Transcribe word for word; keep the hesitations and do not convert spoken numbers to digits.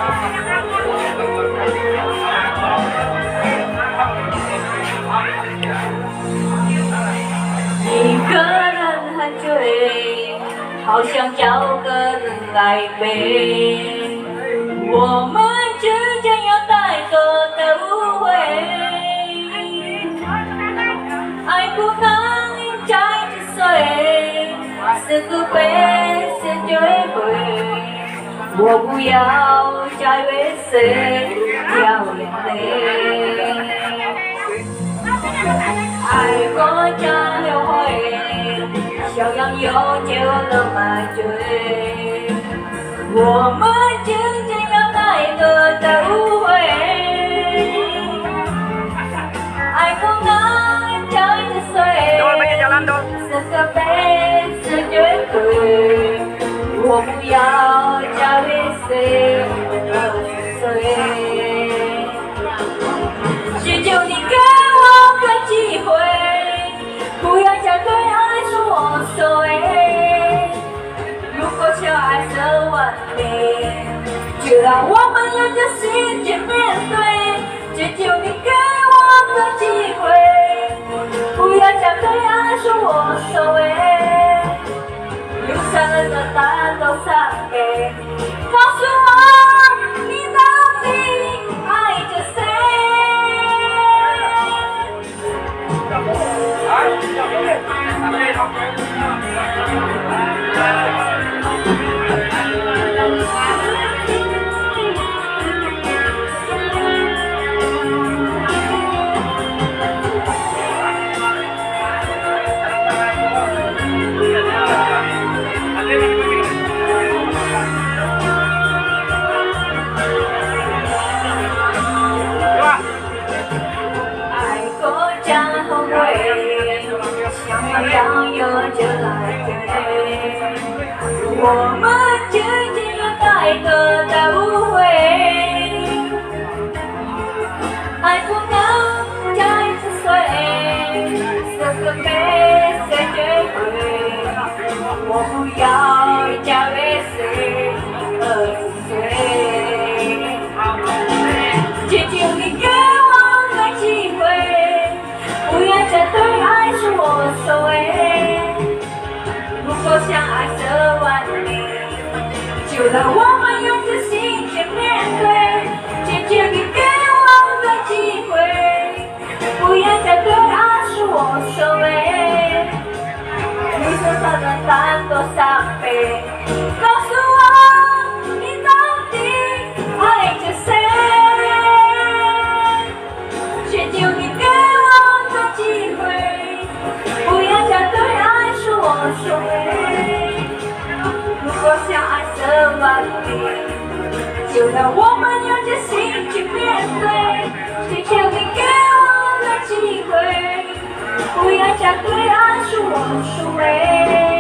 一个人很醉，好想找个人来陪。我们之间有太多的误会，爱不能再击碎，是个被是追回。我不要再为谁掉眼泪。 爱过加流会，小羊有酒了买醉。我们之间有太多的误会，爱不能再击碎，是个被是绝对。我不要再为谁而碎，祈求你给我个机会。 不要再对爱说我所谓。如果相爱这完美，就让我们有着心去面对。只求你给我个机会，不要再对爱说我所谓。流下了的大都伤悲，告诉我你到底爱着谁？ 想要就来追，我们之间有太多的误会，爱不能再击碎，是个被谁追回。我不要再为谁而碎，祈求你给我个机会，不要再对爱说我所谓。 如果相爱这完美，就让我们用着心去面对。请求你给我个机会，不要再对爱说我所谓。你手上的太多伤悲，告诉我你到底爱着谁？请求你给我个机会，不要再对爱说我所谓。 如果相爱这完美，就让我们用着心去面对。请求你给我个机会，不要再对爱说我所谓。